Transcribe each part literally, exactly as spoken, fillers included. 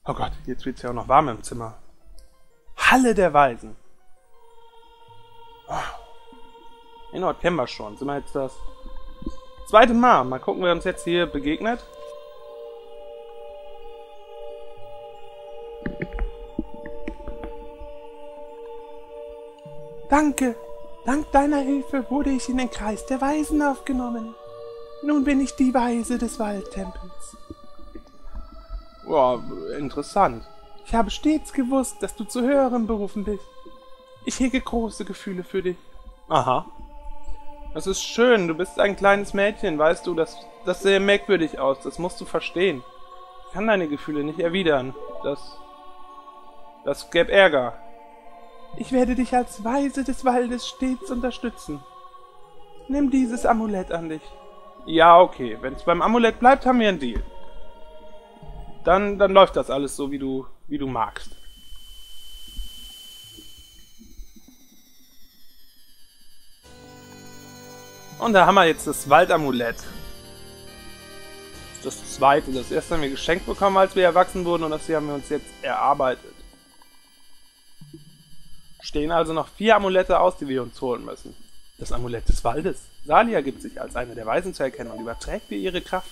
Oh Gott, jetzt wird es ja auch noch warm im Zimmer. Halle der Weisen. Oh. Den Ort kennen wir schon. Sind wir jetzt das zweite Mal. Mal gucken, wer uns jetzt hier begegnet. Danke. Dank deiner Hilfe wurde ich in den Kreis der Weisen aufgenommen. Nun bin ich die Weise des Waldtempels. Wow, interessant. Ich habe stets gewusst, dass du zu höheren Berufen bist. Ich hege große Gefühle für dich. Aha. Das ist schön, du bist ein kleines Mädchen, weißt du, das, das sähe merkwürdig aus, das musst du verstehen. Ich kann deine Gefühle nicht erwidern. Das... Das gäbe Ärger. Ich werde dich als Weise des Waldes stets unterstützen. Nimm dieses Amulett an dich. Ja, okay. Wenn es beim Amulett bleibt, haben wir einen Deal. Dann, dann läuft das alles so, wie du, wie du magst. Und da haben wir jetzt das Waldamulett. Das ist das zweite. Das erste haben wir geschenkt bekommen, als wir erwachsen wurden, und das hier haben wir uns jetzt erarbeitet. Stehen also noch vier Amulette aus, die wir uns holen müssen. Das Amulett des Waldes. Salia gibt sich als eine der Weisen zu erkennen und überträgt ihr ihre Kraft.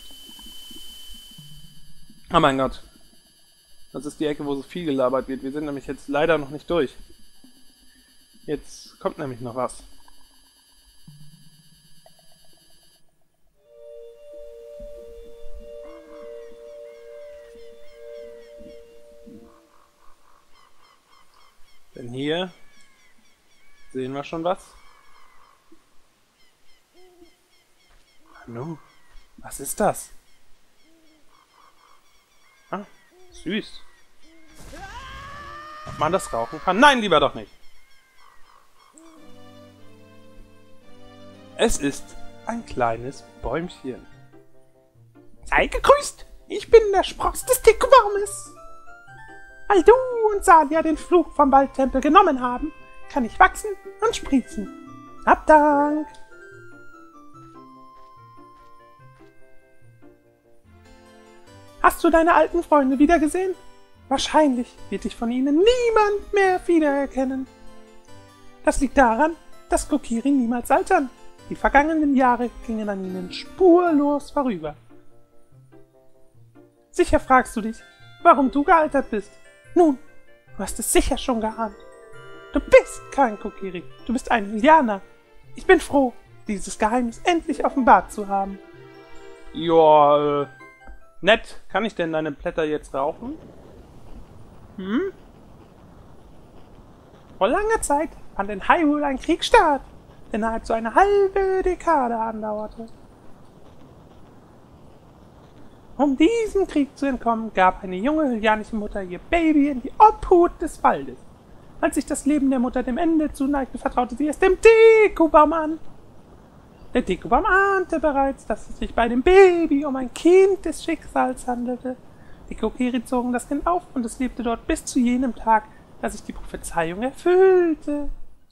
Oh mein Gott. Das ist die Ecke, wo so viel gelabert wird. Wir sind nämlich jetzt leider noch nicht durch. Jetzt kommt nämlich noch was. Denn hier sehen wir schon was. Hallo, was ist das? Ah, süß. Ob man das rauchen kann? Nein, lieber doch nicht. Es ist ein kleines Bäumchen. Sei gegrüßt! Ich bin der Spross des Dickwurmes. Weil du und Salia den Fluch vom Waldtempel genommen haben, kann ich wachsen und sprießen. Hab Dank! Hast du deine alten Freunde wiedergesehen? Wahrscheinlich wird dich von ihnen niemand mehr wiedererkennen. Das liegt daran, dass Kokiri niemals altern. Die vergangenen Jahre gingen an ihnen spurlos vorüber. Sicher fragst du dich, warum du gealtert bist. Nun, du hast es sicher schon geahnt. Du bist kein Kokiri, du bist ein Lilianer. Ich bin froh, dieses Geheimnis endlich offenbart zu haben. Joa, äh, nett. Kann ich denn deine Blätter jetzt rauchen? Hm? Vor langer Zeit fand in Hyrule ein Krieg statt, der nahezu eine halbe Dekade andauerte. Um diesem Krieg zu entkommen, gab eine junge hylianische Mutter ihr Baby in die Obhut des Waldes. Als sich das Leben der Mutter dem Ende zuneigte, vertraute sie es dem Dekubaum an. Der Dekubaum ahnte bereits, dass es sich bei dem Baby um ein Kind des Schicksals handelte. Die Kokiri zogen das Kind auf und es lebte dort bis zu jenem Tag, da sich die Prophezeiung erfüllte.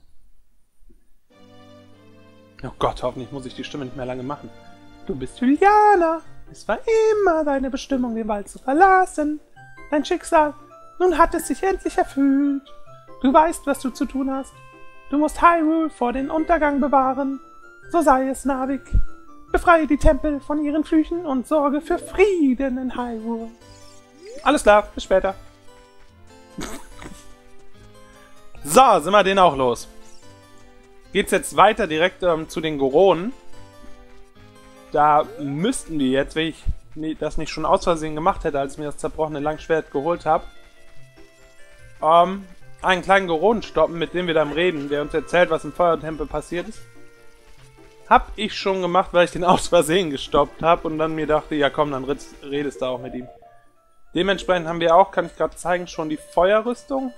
Oh Gott, hoffentlich muss ich die Stimme nicht mehr lange machen. Du bist Hylianer. Es war immer deine Bestimmung, den Wald zu verlassen. Dein Schicksal, nun hat es sich endlich erfüllt. Du weißt, was du zu tun hast. Du musst Hyrule vor dem Untergang bewahren. So sei es, Narvik. Befreie die Tempel von ihren Flüchen und sorge für Frieden in Hyrule. Alles klar, bis später. So, sind wir den auch los. Geht's jetzt weiter direkt ähm, zu den Goronen. Da müssten wir jetzt, wenn ich das nicht schon aus Versehen gemacht hätte, als ich mir das zerbrochene Langschwert geholt habe, ähm, einen kleinen Goronen stoppen, mit dem wir dann reden, der uns erzählt, was im Feuertempel passiert ist. Hab ich schon gemacht, weil ich den aus Versehen gestoppt habe und dann mir dachte, ja komm, dann redest du auch mit ihm. Dementsprechend haben wir auch, kann ich gerade zeigen, schon die Feuerrüstung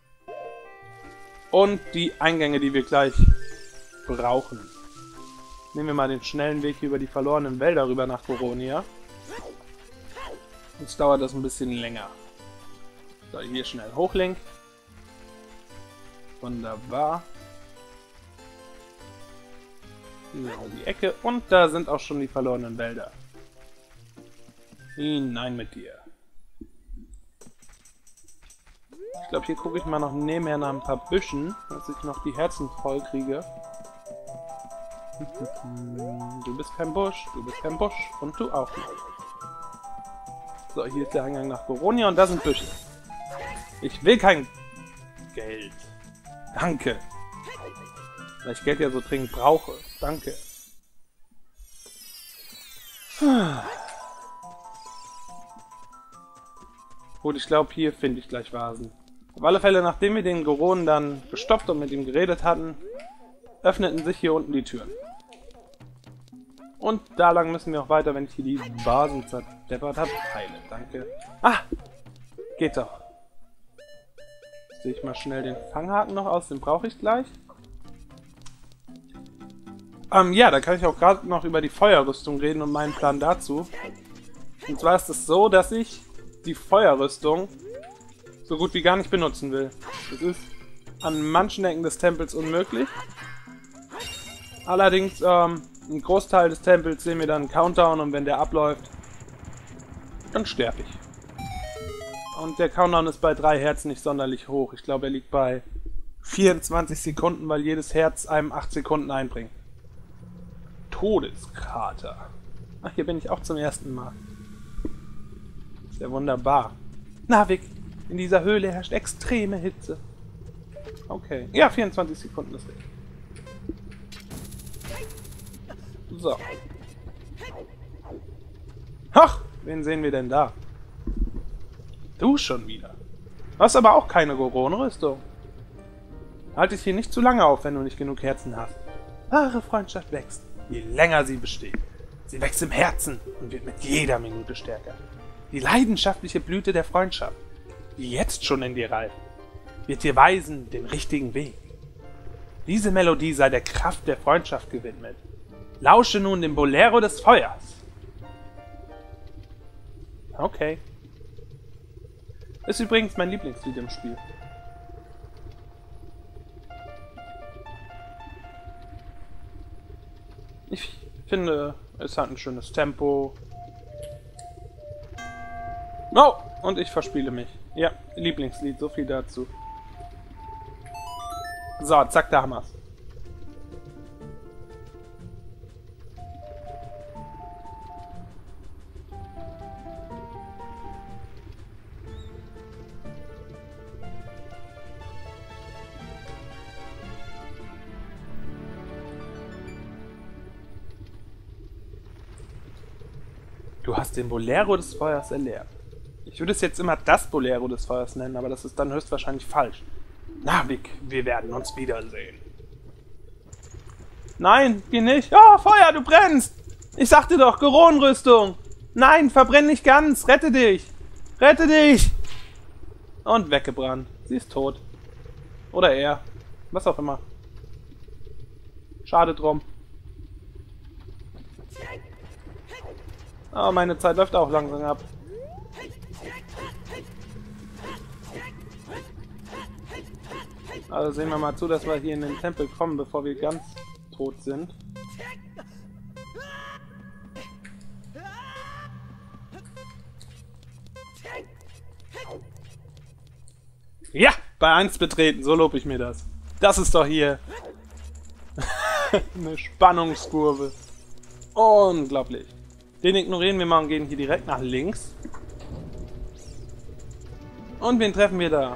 und die Eingänge, die wir gleich brauchen. Nehmen wir mal den schnellen Weg hier über die verlorenen Wälder rüber nach Goronia. Jetzt dauert das ein bisschen länger. So, hier schnell hochlink. Wunderbar. Hier um die Ecke. Und da sind auch schon die verlorenen Wälder. Hinein mit dir. Ich glaube, hier gucke ich mal noch nebenher nach ein paar Büschen, dass ich noch die Herzen voll kriege. Du bist kein Busch, du bist kein Busch und du auch nicht. So, hier ist der Eingang nach Goronia und da sind Büsche. Ich will kein Geld. Danke. Weil ich Geld ja so dringend brauche. Danke. Gut, ich glaube, hier finde ich gleich Vasen. Auf alle Fälle, nachdem wir den Goron dann gestoppt und mit ihm geredet hatten, öffneten sich hier unten die Türen. Und da lang müssen wir auch weiter, wenn ich hier die Vasen zerdeppert habe. Heile, danke. Ah! Geht doch. Sehe ich mal schnell den Fanghaken noch aus, den brauche ich gleich. Ähm, ja, da kann ich auch gerade noch über die Feuerrüstung reden und meinen Plan dazu. Und zwar ist es so, dass ich die Feuerrüstung so gut wie gar nicht benutzen will. Das ist an manchen Ecken des Tempels unmöglich. Allerdings, ähm, ein Großteil des Tempels sehen wir dann einen Countdown und wenn der abläuft, dann sterbe ich. Und der Countdown ist bei drei Herzen nicht sonderlich hoch. Ich glaube, er liegt bei vierundzwanzig Sekunden, weil jedes Herz einem acht Sekunden einbringt. Todeskrater. Ach, hier bin ich auch zum ersten Mal. Ist ja wunderbar. Navik, in dieser Höhle herrscht extreme Hitze. Okay. Ja, vierundzwanzig Sekunden ist weg. So. Ach, wen sehen wir denn da? Du schon wieder. Du hast aber auch keine Goron-Rüstung. Halte dich hier nicht zu lange auf, wenn du nicht genug Herzen hast. Wahre Freundschaft wächst, je länger sie besteht. Sie wächst im Herzen und wird mit jeder Minute stärker. Die leidenschaftliche Blüte der Freundschaft, die jetzt schon in dir reift, wird dir weisen den richtigen Weg. Diese Melodie sei der Kraft der Freundschaft gewidmet. Lausche nun dem Bolero des Feuers. Okay. Ist übrigens mein Lieblingslied im Spiel. Ich finde, es hat ein schönes Tempo. Oh, und ich verspiele mich. Ja, Lieblingslied, so viel dazu. So, zack, da haben wir's. Du hast den Bolero des Feuers erlernt. Ich würde es jetzt immer das Bolero des Feuers nennen, aber das ist dann höchstwahrscheinlich falsch. Navik, wir werden uns wiedersehen. Nein, geh nicht. Oh, Feuer, du brennst! Ich sagte doch, Goron-Rüstung! Nein, verbrenn nicht ganz! Rette dich! Rette dich! Und weggebrannt. Sie ist tot. Oder er. Was auch immer. Schade drum. Oh, meine Zeit läuft auch langsam ab. Also sehen wir mal zu, dass wir hier in den Tempel kommen, bevor wir ganz tot sind. Ja, bei eins betreten, so lobe ich mir das. Das ist doch hier eine Spannungskurve. Unglaublich. Den ignorieren wir mal und gehen hier direkt nach links. Und wen treffen wir da?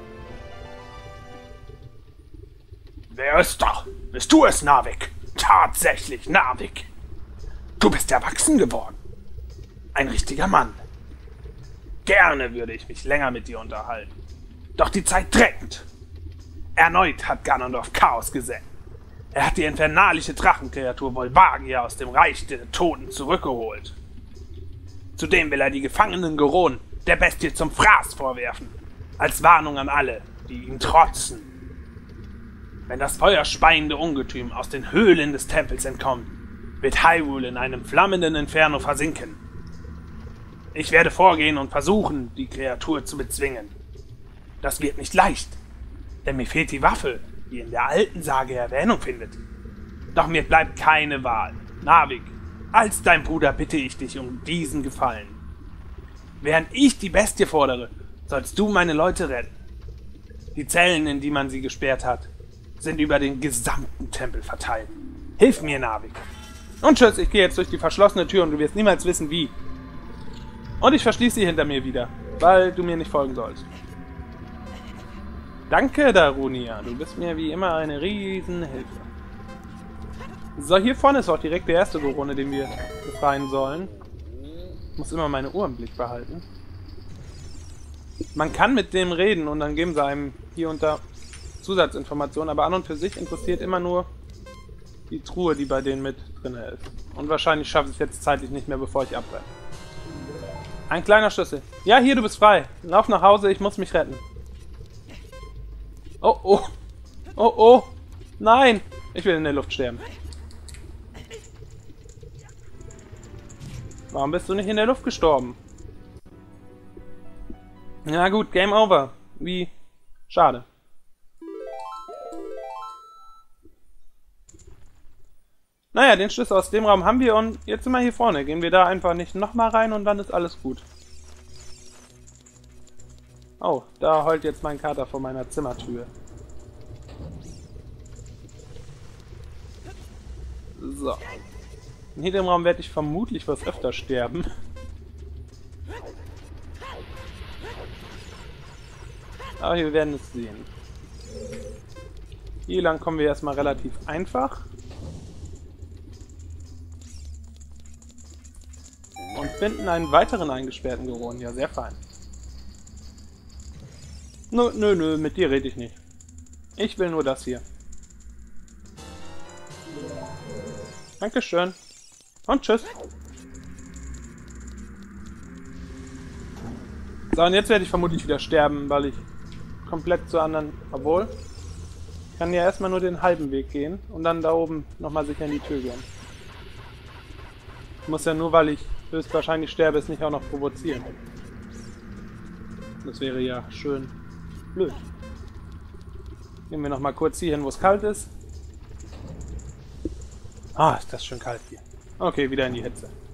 Wer ist da? Bist du es, Navik? Tatsächlich, Navik. Du bist erwachsen geworden. Ein richtiger Mann. Gerne würde ich mich länger mit dir unterhalten. Doch die Zeit drängt. Erneut hat Ganondorf Chaos gesendet. Er hat die infernalische Drachenkreatur Volvagia aus dem Reich der Toten zurückgeholt. Zudem will er die gefangenen Goron der Bestie zum Fraß vorwerfen. Als Warnung an alle, die ihm trotzen. Wenn das feuerspeiende Ungetüm aus den Höhlen des Tempels entkommt, wird Hyrule in einem flammenden Inferno versinken. Ich werde vorgehen und versuchen, die Kreatur zu bezwingen. Das wird nicht leicht, denn mir fehlt die Waffe, die in der alten Sage Erwähnung findet. Doch mir bleibt keine Wahl. Navik, als dein Bruder bitte ich dich um diesen Gefallen. Während ich die Bestie fordere, sollst du meine Leute retten. Die Zellen, in die man sie gesperrt hat, sind über den gesamten Tempel verteilt. Hilf mir, Narvik. Und tschüss, ich gehe jetzt durch die verschlossene Tür und du wirst niemals wissen, wie. Und ich verschließe sie hinter mir wieder, weil du mir nicht folgen sollst. Danke, Darunia. Du bist mir wie immer eine Riesenhilfe. So, hier vorne ist auch direkt der erste Gorone, den wir befreien sollen. Ich muss immer meine Uhr im Blick behalten. Man kann mit dem reden und dann geben sie einem hier unter Zusatzinformationen, aber an und für sich interessiert immer nur die Truhe, die bei denen mit drin ist. Und wahrscheinlich schaffe ich es jetzt zeitlich nicht mehr, bevor ich abbrenne. Ein kleiner Schlüssel. Ja, hier, du bist frei. Lauf nach Hause, ich muss mich retten. Oh, oh. Oh, oh. Nein. Ich will in der Luft sterben. Warum bist du nicht in der Luft gestorben? Ja gut, Game Over. Wie? Schade. Naja, den Schlüssel aus dem Raum haben wir und jetzt sind wir hier vorne. Gehen wir da einfach nicht nochmal rein und dann ist alles gut. Oh, da heult jetzt mein Kater vor meiner Zimmertür. So. In jedem Raum werde ich vermutlich was öfter sterben. Aber wir werden es sehen. Hier lang kommen wir erstmal relativ einfach. Und finden einen weiteren eingesperrten Goron. Ja, sehr fein. Nö, nö, nö, mit dir rede ich nicht. Ich will nur das hier. Dankeschön. Und tschüss. So, und jetzt werde ich vermutlich wieder sterben, weil ich komplett zu anderen... Obwohl, ich kann ja erstmal nur den halben Weg gehen und dann da oben nochmal sicher in die Tür gehen. Ich muss ja nur, weil ich höchstwahrscheinlich sterbe, es nicht auch noch provozieren. Das wäre ja schön blöd. Gehen wir nochmal kurz hier hin, wo es kalt ist. Ah, ist das schön kalt hier. Okay, wieder in die Hitze.